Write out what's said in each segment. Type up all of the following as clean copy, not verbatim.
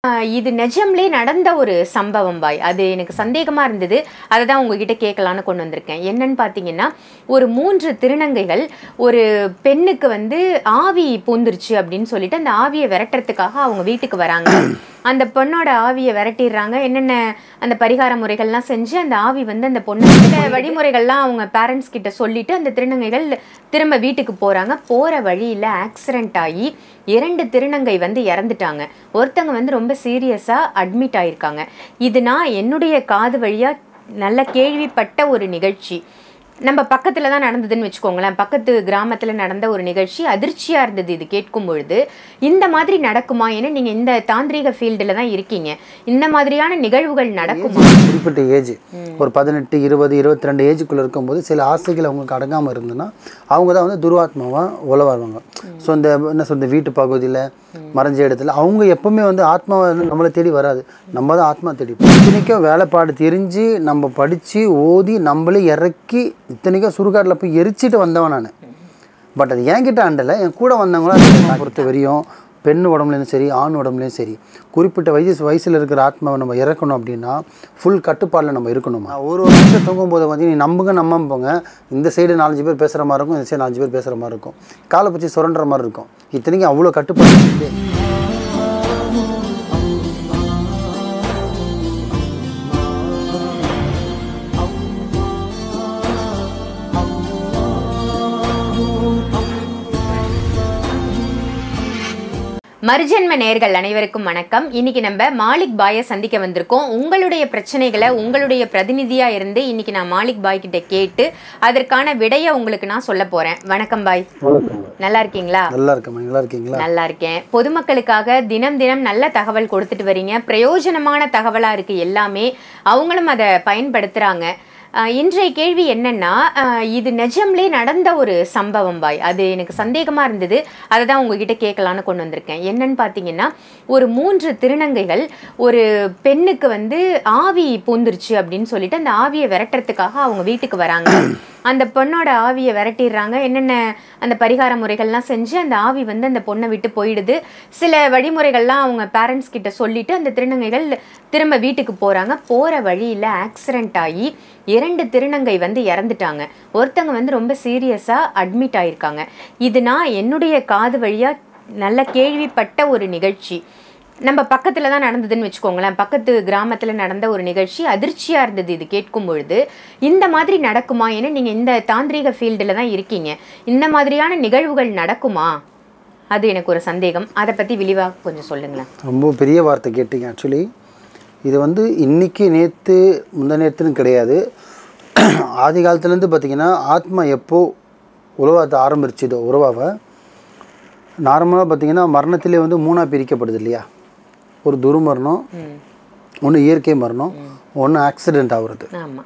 இது நிஜம்லே நடந்த ஒரு சம்பவம் பாய். அது எனக்கு சந்தேகமா இருந்தது. அதை தான் உங்ககிட்ட கேட்கலான்னு கொண்டு வந்திருக்கேன். என்னன்னு பார்த்தீங்கன்னா, ஒரு 3 திருநங்கைகள் ஒரு பெண்ணுக்கு வந்து ஆவி பூந்துருச்சு அப்படின்னு சொல்லிட்டு அந்த ஆவியை விரட்டுறதுக்காக அவங்க வீட்டுக்கு வராங்க. அந்த பொண்ணோட ஆவியை விரட்டிடுறாங்க. என்னென்ன அந்த பரிகார முறைகள்லாம் செஞ்சு அந்த ஆவி வந்து அந்த பொண்ணு வழிமுறைகள்லாம் அவங்க பேரண்ட்ஸ் கிட்ட சொல்லிட்டு அந்த திருநங்கைகள் திரும்ப வீட்டுக்கு போறாங்க. போற வழியில ஆக்சிடென்ட் ஆகி 2 திருநங்கை வந்து இறந்துட்டாங்க. ஒருத்தங்க வந்து ரொம்ப சீரியஸா அட்மிட் ஆயிருக்காங்க. இது நான் என்னுடைய காது வழியா நல்ல கேள்விப்பட்ட ஒரு நிகழ்ச்சி. நம்ம பக்கத்துல தான் நடந்ததுன்னு வச்சுக்கோங்களேன். பக்கத்து கிராமத்துல நடந்த ஒரு நிகழ்ச்சி. அதிர்ச்சியா இருந்தது இது கேட்கும் பொழுது. இந்த மாதிரி நடக்குமா? ஏன்னா நீங்க இந்த தாந்திரிக ஃபீல்டுல தான் இருக்கீங்க. இந்த மாதிரியான நிகழ்வுகள் நடக்குமா? குறிப்பிட்ட ஏஜ் ஒரு 18, 20, 22 ஏஜுக்குள்ள இருக்கும்போது சில ஆசைகள் அவங்களுக்கு அடங்காமல் இருந்ததுன்னா அவங்க தான் வந்து துர்வாத்மாவாக உலவாடுவாங்க. ஸோ இந்த என்ன சொல்ற வீட்டு பகுதியில் மறைஞ்ச இடத்துல அவங்க எப்பவுமே வந்து ஆத்மாவை வந்து நம்மளை தேடி வராது, நம்ம தான் ஆத்மா தேடி. இத்தனைக்கும் வேலைப்பாடு தெரிஞ்சு நம்ம படித்து ஓதி நம்மளே இறக்கி இத்தனைக்கும் சுடுகாட்டில் போய் எரிச்சிட்டு வந்தவன் நான். பட் அது என்கிட்ட ஆண்டலை, என் கூட வந்தவங்களாம் பொறுத்த வரையும் பெண் உடம்புலேயும் சரி ஆண் உடம்புலையும் சரி குறிப்பிட்ட வயசில் இருக்கிற ஆத்மாவை நம்ம இறக்கணும் அப்படின்னா ஃபுல் கட்டுப்பாடில் நம்ம இருக்கணுமா. ஒரு வருஷம் தூங்கும் போது வந்து நீ நம்ப போங்க, இந்த சைடு 4 பேர் பேசுகிற மாதிரி இருக்கும், இந்த சைடு 4 பேர் பேசுகிற மாதிரி இருக்கும், காலை பற்றி சுரண்டுற மாதிரி இருக்கும். இத்தனைக்கும் அவ்வளோ கட்டுப்பாடு. மறுஜென்ம நேயர்கள் அனைவருக்கும் வணக்கம். இன்னைக்கு நம்ம மாலிக் பாயை சந்திக்க வந்திருக்கோம். உங்களுடைய பிரச்சனைகளை உங்களுடைய பிரதிநிதியா இருந்து இன்னைக்கு நான் மாலிக் பாய் கிட்ட கேட்டு அதற்கான விடையை உங்களுக்கு நான் சொல்ல போறேன். வணக்கம் பாய். நல்லா இருக்கீங்களா? நல்லா இருக்கேன். நல்லா இருக்கீங்களா? நல்லா இருக்கேன். பொதுமக்களுக்காக தினம் தினம் நல்ல தகவல் கொடுத்துட்டு வரீங்க. பிரயோஜனமான தகவலா இருக்கு எல்லாமே. அவங்களும் அதை பயன்படுத்துறாங்க. இன்றைய கேள்வி என்னன்னா, இது நிஜம்லே நடந்த ஒரு சம்பவம் பாய். அது எனக்கு சந்தேகமா இருந்தது. அதை தான் உங்ககிட்ட கேட்கலான்னு கொண்டு வந்திருக்கேன். என்னன்னு பார்த்தீங்கன்னா, ஒரு 3 திருநங்கைகள் ஒரு பெண்ணுக்கு வந்து ஆவி பூந்துருச்சு அப்படின்னு சொல்லிட்டு அந்த ஆவியை விரட்டுறதுக்காக அவங்க வீட்டுக்கு வராங்க. அந்த பொண்ணோட ஆவியை விரட்டிடுறாங்க. என்னென்ன அந்த பரிகார முறைகள்லாம் செஞ்சு அந்த ஆவி வந்து அந்த பொண்ணை விட்டு போயிடுது. சில வழிமுறைகள்லாம் அவங்க பேரண்ட்ஸ் கிட்ட சொல்லிட்டு அந்த திருநங்கைகள் திரும்ப வீட்டுக்கு போறாங்க. போற வழியில ஆக்சிடென்ட் ஆகி 2 திருநங்கை வந்து இறந்துட்டாங்க. ஒருத்தங்க வந்து ரொம்ப சீரியஸா அட்மிட் ஆயிருக்காங்க. இது நான் என்னுடைய காது வழியா நல்ல கேள்விப்பட்ட ஒரு நிகழ்ச்சி. நம்ம பக்கத்துல தான் நடந்ததுன்னு வச்சுக்கோங்களேன். பக்கத்து கிராமத்துல நடந்த ஒரு நிகழ்ச்சி. அதிர்ச்சியா இருந்தது இது கேட்கும் பொழுது. இந்த மாதிரி நடக்குமா? ஏன்னா நீங்க இந்த தாந்திரிக ஃபீல்டுல தான் இருக்கீங்க. இந்த மாதிரியான நிகழ்வுகள் நடக்குமா? அது எனக்கு ஒரு சந்தேகம். அதை பத்தி விரிவா கொஞ்சம் சொல்லுங்களேன். ரொம்ப பெரிய வார்த்தை கேட்டீங்க. ஆக்சுவலி இது வந்து இன்னைக்கு நேற்று முந்தநேற்றுன்னு கிடையாது. ஆதி காலத்துலேருந்து பார்த்திங்கன்னா ஆத்மா எப்போ உறவாத ஆரம்பிச்சிதோ உறவாவை நார்மலாக பார்த்திங்கன்னா மரணத்திலே வந்து 3ஆக பிரிக்கப்படுது இல்லையா? ஒரு துர்மரணம், ஒன்று இயற்கை மரணம், ஒன்று ஆக்சிடெண்ட் ஆகுறது,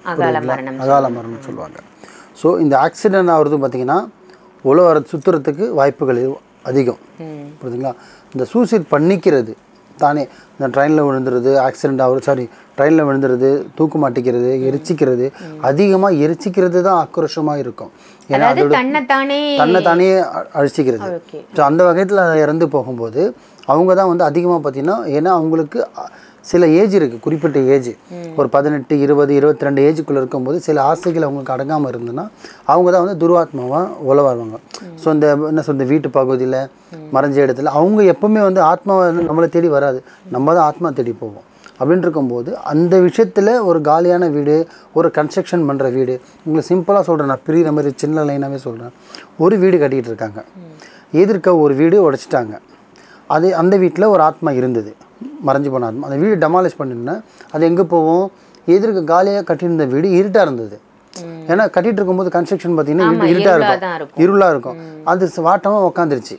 அகால மரணம் சொல்லுவாங்க. ஸோ இந்த ஆக்சிடெண்ட் ஆகுறது பார்த்திங்கன்னா உலக சுற்றுறதுக்கு வாய்ப்புகள் அதிகம். புரியுதுங்களா? இந்த சூசைட் பண்ணிக்கிறது தானே, இந்த ட்ரெயினில் விழுந்துறது, ஆக்சிடெண்ட் ஆகுறது, ட்ரெயினில் விழுந்துறது, தூக்கு மாட்டிக்கிறது, எரிச்சிக்கிறது, அதிகமாக எரிச்சிக்கிறது தான் ஆக்ரோஷமாக இருக்கும். ஏன்னா அதோட தன்னைத்தானே அழிச்சிக்கிறது. ஸோ அந்த வகையில் இறந்து போகும்போது அவங்க தான் வந்து அதிகமாக பார்த்தீங்கன்னா, ஏன்னா அவங்களுக்கு சில ஏஜ் இருக்குது, குறிப்பிட்ட ஏஜ் ஒரு 18, 20, 22 ஏஜுக்குள்ளே இருக்கும்போது சில ஆசைகள் அவங்களுக்கு அடங்காமல் இருந்ததுன்னா அவங்க தான் வந்து துர்வாத்மாவாக உலவாடுவாங்க. ஸோ இந்த என்ன சொல்ற வீட்டு பகுதியில் மறைஞ்ச இடத்துல அவங்க எப்பவுமே வந்து ஆத்மாவை வந்து நம்மளை தேடி வராது, நம்ம தான் ஆத்மா தேடி போவோம். அப்படின்னு இருக்கும்போது அந்த விஷயத்தில் ஒரு காலியான வீடு, ஒரு கன்ஸ்ட்ரக்ஷன் பண்ணுற வீடு, உங்களுக்கு சிம்பிளாக சொல்கிறேன், நான் பிரிகிற மாதிரி சின்ன லைனாகவே சொல்கிறேன். ஒரு வீடு கட்டிகிட்டு இருக்காங்க, எதிர்க்க ஒரு வீடு உடைச்சிட்டாங்க. அது அந்த வீட்டில் ஒரு ஆத்மா இருந்தது, மறைஞ்சு போன ஆத்மா. அந்த வீடு டெமாலிஷ் பண்ணிருந்தேன். அது எங்கே போவோம்? எதிர்க்க காலியாக கட்டியிருந்த வீடு இருட்டாக இருந்தது. ஏன்னா கட்டிகிட்டு இருக்கும்போது கன்ஸ்ட்ரக்ஷன் பார்த்தீங்கன்னா இருட்டாக இருக்கும், இருளாக இருக்கும். அது வாட்டமாக உட்காந்துருச்சு.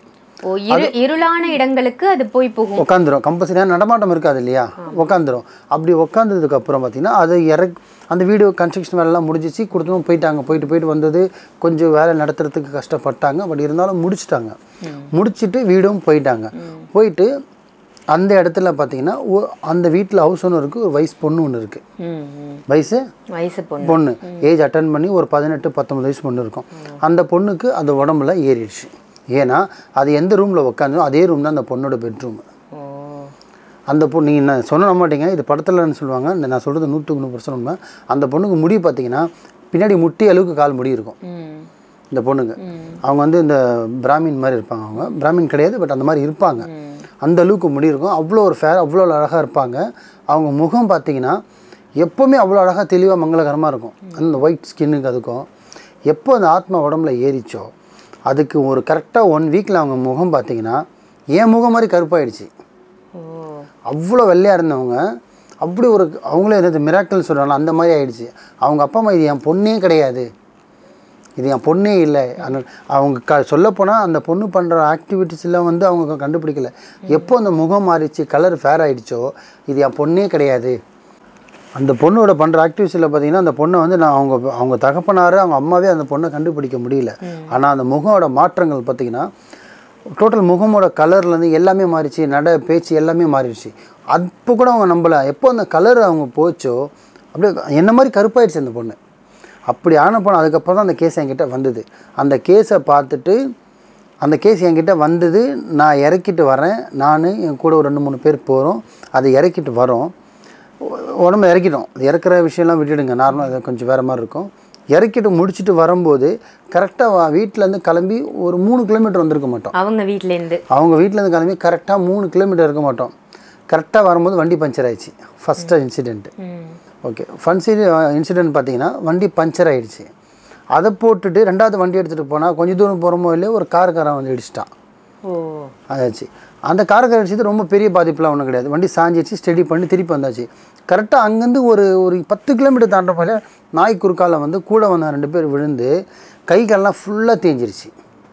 இருளான இடங்களுக்கு அது போய் போகும், உட்காந்துரும். கம்பல்சரியாக நடமாட்டம் இருக்காது இல்லையா? உட்காந்துரும். அப்படி உட்காந்ததுக்கு அப்புறம் பார்த்தீங்கன்னா அது அந்த வீடியோ கன்ஸ்ட்ரக்ஷன் வேலைலாம் முடிஞ்சிச்சு, கொடுத்தோம் போயிட்டாங்க. போயிட்டு வந்தது கொஞ்சம் வேலை நடத்துறதுக்கு கஷ்டப்பட்டாங்க. பட் இருந்தாலும் முடிச்சுட்டாங்க. முடிச்சுட்டு வீடும் போயிட்டாங்க. போயிட்டு அந்த இடத்துல பார்த்தீங்கன்னா அந்த வீட்டில் ஹவுஸ் ஓனருக்கு ஒரு வயசு பொண்ணு ஒன்று இருக்குது. வயசு பொண்ணு ஏஜ் அட்டன் பண்ணி ஒரு 18, 19 வயசு பொண்ணு இருக்கும். அந்த பொண்ணுக்கு அந்த உடம்புல ஏறிடுச்சு. ஏன்னா அது எந்த ரூமில் உட்காந்தோ அதே ரூம் தான் அந்த பொண்ணோட பெட்ரூம். அந்த பொண்ணு நீங்கள் நான் சொன்ன மாட்டீங்க, இது படத்தில்னு சொல்லுவாங்க, நான் சொல்கிறது 100% உண்மை. அந்த பொண்ணுக்கு முடி பார்த்தீங்கன்னா பின்னாடி முட்டி அளவுக்கு கால் முடி இருக்கும் இந்த பொண்ணுக்கு. அவங்க வந்து இந்த பிராமின் மாதிரி இருப்பாங்க. அவங்க பிராமின் கிடையாது, பட் அந்த மாதிரி இருப்பாங்க. அந்த அளவுக்கு முடி இருக்கும். அவ்வளோ ஒரு அவ்வளோ அழகாக இருப்பாங்க. அவங்க முகம் பார்த்தீங்கன்னா எப்போவுமே அவ்வளோ அழகாக தெளிவாக மங்களகரமாக இருக்கும். அந்த ஒயிட் ஸ்கின்னுக்கு அதுக்கும் எப்போ அந்த ஆத்மா உடம்புல ஏறிச்சோ அதுக்கு ஒரு கரெக்டாக 1 வீக்கில் அவங்க முகம் பார்த்தீங்கன்னா என் முகம் மாதிரி கருப்பாயிடுச்சு. அவ்வளோ வெள்ளையாக இருந்தவங்க அப்படி ஒரு அவங்களே எதாவது மிராக்கிள் சொல்கிறாங்க அந்த மாதிரி ஆகிடுச்சு. அவங்க அப்பா அம்மா இது என் பொண்ணே கிடையாது, இது என் பொண்ணே இல்லை. அந்த அவங்க சொல்லப்போனால் அந்த பொண்ணு பண்ணுற ஆக்டிவிட்டிஸ் எல்லாம் வந்து அவங்க கண்டுபிடிக்கல. எப்போ அந்த முகம் மாறிச்சு, கலர் ஃபேர் ஆகிடுச்சோ இது என் பொண்ணே கிடையாது. அந்த பொண்ணோட பண்ணுற ஆக்டிவிட்டிஸில் பார்த்தீங்கன்னா அந்த பொண்ணை வந்து நான் அவங்க தகப்பனார் அவங்க அம்மாவே அந்த பொண்ணை கண்டுபிடிக்க முடியல. ஆனால் அந்த முகமோட மாற்றங்கள் பார்த்திங்கன்னா டோட்டல் முகமோட கலர்லேருந்து எல்லாமே மாறிச்சு, பேச்சு எல்லாமே மாறிடுச்சு. அப்போ கூட அவங்க நம்பலை. எப்போ அந்த கலர் அவங்க போச்சோ அப்படியே என்ன மாதிரி கருப்பாயிடுச்சு அந்த பொண்ணு. அப்படி ஆன பொண்ணு. அதுக்கப்புறம் தான் அந்த கேஸ் என்கிட்ட வந்தது. அந்த கேஸை பார்த்துட்டு அந்த கேஸ் என்கிட்ட வந்தது, நான் இறக்கிட்டு வரேன். நான் என் கூட ஒரு 2-3 பேர் போகிறோம். அதை இறக்கிட்டு வரோம். உடம்பு இறக்கிட்டோம். அது இறக்குற விஷயம்லாம் விட்டுடுங்க, நார்மலாக அது கொஞ்சம் வேறு மாதிரி இருக்கும். இறக்கிட்டு முடிச்சுட்டு வரும்போது கரெக்டாக வீட்டிலேருந்து கிளம்பி ஒரு 3 கிலோமீட்டர் வந்திருக்க மாட்டோம். அவங்க வீட்டிலேருந்து கிளம்பி கரெக்டாக 3 கிலோமீட்டர் இருக்க மாட்டோம். கரெக்டாக வரும்போது வண்டி பஞ்சர் ஆயிடுச்சு. First incident. ஓகே, இன்சிடெண்ட் பார்த்தீங்கன்னா வண்டி பஞ்சர் ஆகிடுச்சு. அதை போட்டுட்டு 2வது வண்டி எடுத்துகிட்டு போனால் கொஞ்சம் தூரம் போகிறோமோ இல்லையோ ஒரு காரக்காரன் வந்து இடிச்சிட்டான். அதாச்சு. அந்த காரக்காரன் இடிச்சது ரொம்ப பெரிய பாதிப்புலாம் ஒன்றும் கிடையாது. வண்டி சாஞ்சிச்சு, ஸ்டடி பண்ணி திருப்பி வந்தாச்சு. கரெக்டாக அங்கேருந்து ஒரு 10 கிலோமீட்டர் தாண்ட போல நாய் குறுக்கால வந்து கூட வந்த 2 பேர் விழுந்து கை காலெலாம் ஃபுல்லாக தேஞ்சிருச்சு.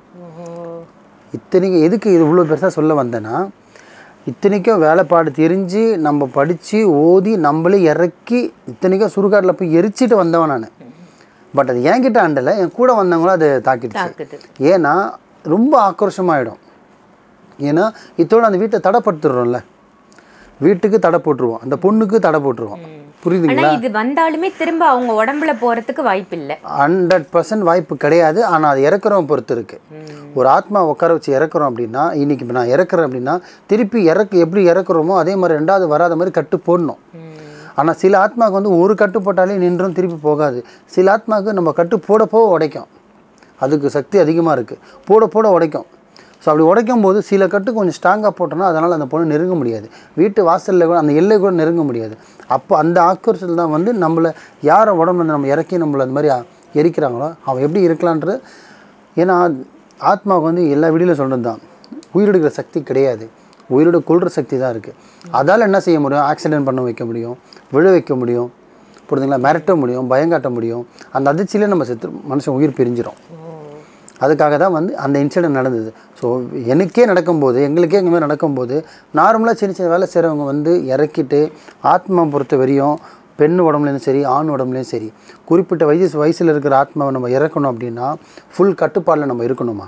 இத்தனைக்கும் எதுக்கு இது இவ்வளோ பெருசாக சொல்ல வந்தேன்னா, இத்தனைக்கும் வேலைப்பாடு தெரிஞ்சு நம்ம படித்து ஓதி நம்மளே இறக்கி இத்தனைக்கும் சுடுகாட்டில் போய் எரிச்சிட்டு வந்தவன் நான். பட் அது என்கிட்ட ஆண்டலை, என் கூட வந்தவங்களும் அது தாக்கிடுச்சு. ஏன்னா ரொம்ப ஆக்ரோஷமாகிடும். ஏன்னா இதோட அந்த வீட்டை தடைப்படுத்திடுறோம்ல, வீட்டுக்கு தடை போட்டுருவோம், அந்த பொண்ணுக்கு தடை போட்டுருவோம். புரியுதுங்களா? இது வந்தாலுமே திரும்ப அவங்க உடம்புல போகிறதுக்கு வாய்ப்பு இல்லை, 100% வாய்ப்பு கிடையாது. ஆனால் அது இறக்குறவன் பொறுத்து இருக்குது. ஒரு ஆத்மா உட்கார வச்சு இறக்குறோம் அப்படின்னா, இன்றைக்கி இப்போ நான் இறக்குறேன் அப்படின்னா திருப்பி எப்படி இறக்குறோமோ அதே மாதிரி 2வது வராத மாதிரி கட்டு போடணும். ஆனால் சில ஆத்மாவுக்கு வந்து ஒரு கட்டு போட்டாலே நின்றும் திருப்பி போகாது. சில ஆத்மாவுக்கு நம்ம கட்டு போட உடைக்கும். அதுக்கு சக்தி அதிகமாக இருக்குது. போட உடைக்கும். ஸோ அப்படி உடைக்கும் போது சில கட்டு கொஞ்சம் ஸ்ட்ராங்காக போட்டோன்னா அதனால் அந்த பொண்ணு நெருங்க முடியாது. வீட்டு வாசலில் கூட அந்த எல்லை கூட நெருங்க முடியாது. அப்போ அந்த ஆக்ரோஷத்தில் தான் வந்து நம்மளை யாரை உடம்புல வந்து நம்ம இறக்கி நம்மளை அந்த மாதிரி எரிக்கிறாங்களோ அவன் எப்படி இருக்கலான்றது. ஏன்னா ஆத்மாவுக்கு வந்து எல்லா வீடியோவில் சொல்கிறது தான், உயிரெடுக்கிற சக்தி கிடையாது, உயிரோட கொள்கிற சக்தி தான் இருக்குது. அதால் என்ன செய்ய முடியும்? ஆக்சிடென்ட் பண்ண வைக்க முடியும், விழ வைக்க முடியும், புரியுதுங்களா, மிரட்ட முடியும், பயங்காட்ட முடியும். அந்த அதிர்ச்சியிலே நம்ம மனுஷன் உயிர் பிரிஞ்சிடும். அதுக்காக தான் வந்து அந்த இன்சிடென்ட் நடந்தது. ஸோ எனக்கே நடக்கும்போது, எங்களுக்கே இங்கே மாதிரி நடக்கும்போது நார்மலாக சின்ன வேலை செய்கிறவங்க வந்து இறக்கிட்டு ஆத்மா பொறுத்த வரையும் பெண் உடம்புலேயும் சரி ஆண் உடம்புலேயும் சரி குறிப்பிட்ட வயசில் இருக்கிற ஆத்மாவை நம்ம இறக்கணும் அப்படின்னா ஃபுல் கட்டுப்பாடில் நம்ம இருக்கணுமா?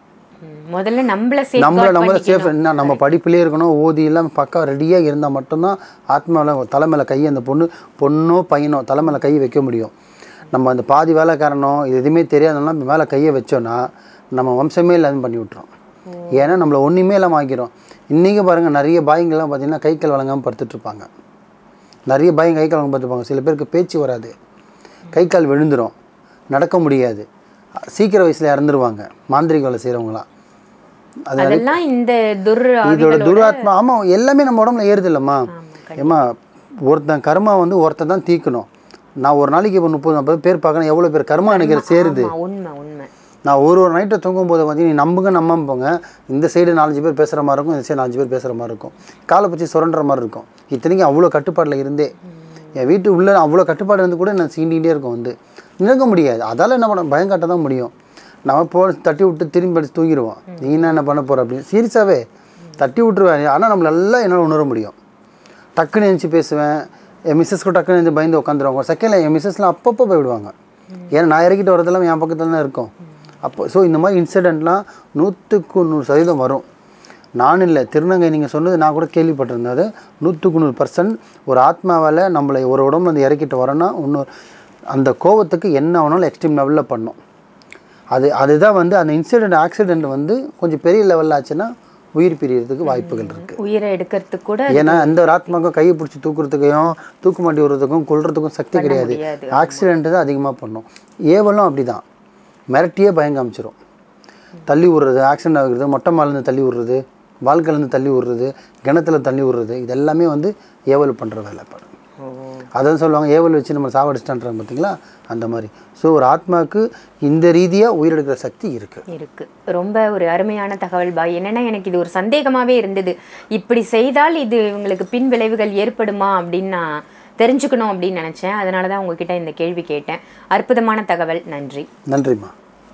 முதல்ல நம்மளை சேஃப் நம்ம படிப்புலேயே இருக்கணும், ஓதி எல்லாம் பக்கா ரெடியாக இருந்தால் மட்டும்தான் ஆத்மாவில் தலைமையில் கையை அந்த பொண்ணோ பையனோ தலைமையில் கை வைக்க முடியும். நம்ம அந்த பாதி வேலைக்காரனோ இது எதுவுமே தெரியாதனால மேலே கையை வச்சோன்னா நம்ம வம்சமே இல்லாமல் பண்ணி விட்டுறோம். ஏன்னா நம்மளை ஒன்றுமே இல்லாமல் ஆக்கிரும். இன்றைக்கி பாருங்கள், நிறைய பாய்ங்கெல்லாம் பார்த்திங்கன்னா கை கால் வழங்காமல் படுத்துட்ருப்பாங்க. நிறைய பாய்ங்க கை கால் வழங்க பார்த்துருப்பாங்க. சில பேருக்கு பேச்சு வராது, கை கால் விழுந்துடும், நடக்க முடியாது, சீக்கிர வயசில் இறந்துருவாங்க மாந்திரிக வேலை செய்கிறவங்களாம். அதெல்லாம் இதோட துராத்மா. ஆமாம், எல்லாமே நம்ம உடம்புல ஏறுது இல்லைம்மா. ஏம்மா ஒருத்தன் கர்மா வந்து ஒருத்தன் தான் தீக்கணும். நான் ஒரு நாளைக்கு இப்போ 30-40 பேர் பார்க்கணும், எவ்வளோ பேர் கர்மா நினைக்கிற சேருது. நான் ஒரு நைட்டை தூங்கும்போது பார்த்தீங்கன்னா நீ நம்பாமல் போங்க, இந்த சைடு 4-5 பேர் பேசுகிற மாதிரி இருக்கும், இந்த சைடு 4-5 பேர் பேசுகிற மாதிரி இருக்கும், காலை பற்றி சுரண்டுற மாதிரி இருக்கும். இத்தனைக்கும் அவ்வளோ கட்டுப்பாட்டில் இருந்தே என் வீட்டு உள்ளே அவ்வளோ கட்டுப்பாடு இருந்து கூட நான் சீண்டிகிட்டே இருக்கும், வந்து நிற்க முடியாது. அதால் என்ன பண்ண பயங்காட்ட தான் முடியும். நம்ம தட்டி விட்டு திரும்பி அடித்து தூங்கிடுவோம். நீ என்ன பண்ண போகிற அப்படின்னு சீரியஸாகவே தட்டி விட்டுருவேன். ஆனால் நம்மளெல்லாம் என்னால் உணர முடியும். டக்குன்னு எழுந்துச்சி பேசுவேன். என் மிஸ்ஸஸ்க்கு டக்குன்னு எழுந்து பயந்து உட்காந்துருவாங்க. செகண்டில் என் மிஸ்ஸஸ்லாம் அப்பப்போ போயிடுவாங்க. ஏன்னா நான் இறக்கிட்டு வரதெல்லாம் என் பக்கத்தில் தான் இருக்கும். அப்போ ஸோ இந்த மாதிரி இன்சிடெண்ட்லாம் 100% வரும். நான் இல்லை, திருநங்கை நீங்கள் சொன்னது நான் கூட கேள்விப்பட்டிருந்தேன். அது 100% ஒரு ஆத்மாவால் நம்மளை ஒரு உடம்புல வந்து இறக்கிட்டு வரோன்னா இன்னொரு அந்த கோவத்துக்கு என்ன வேணாலும் எக்ஸ்ட்ரீம் லெவலில் பண்ணும். அதுதான் வந்து அந்த ஆக்சிடெண்ட் வந்து கொஞ்சம் பெரிய லெவலில் ஆச்சுன்னா உயிர் பிரியறதுக்கு வாய்ப்புகள் இருக்குது. உயிரை எடுக்கிறதுக்கு கூட ஏன்னா அந்த ஒரு ஆத்மாக்கும் கையை பிடிச்சி தூக்குறதுக்கையும் தூக்கு மாட்டி விடுறதுக்கும் கொள்றதுக்கும் சக்தி கிடையாது. ஆக்சிடென்ட் தான் அதிகமாக பண்ணும். ஏவலும் அப்படி தான், மிரட்டியே பயம் காமிச்சிடும். தள்ளி விடுறது, ஆக்சிடென்ட் ஆகுறது, மொட்டை மாலேருந்து தள்ளி விடுறது, வாழ்க்கையிலேருந்து தள்ளி விடுறது, கிணத்துல தள்ளி விடுறது, இதெல்லாமே வந்து ஏவல் பண்ணுற வேலை. அதான் சொல்லுவாங்க, ஏவல் வச்சு நம்ம சாவடிச்சிட்டான்றாங்க பார்த்தீங்களா, அந்த மாதிரி. ஸோ ஒரு ஆத்மாவுக்கு இந்த ரீதியாக உயிரெடுக்கிற சக்தி இருக்குது. ரொம்ப ஒரு அருமையான தகவல் பாய். என்னென்னா எனக்கு இது ஒரு சந்தேகமாகவே இருந்தது, இப்படி செய்தால் இது இவங்களுக்கு பின் விளைவுகள் ஏற்படுமா அப்படின்னு நான் தெரிஞ்சுக்கணும் அப்படின்னு நினச்சேன். அதனால தான் உங்ககிட்ட இந்த கேள்வி கேட்டேன். அற்புதமான தகவல். நன்றி. நன்றிம்மா.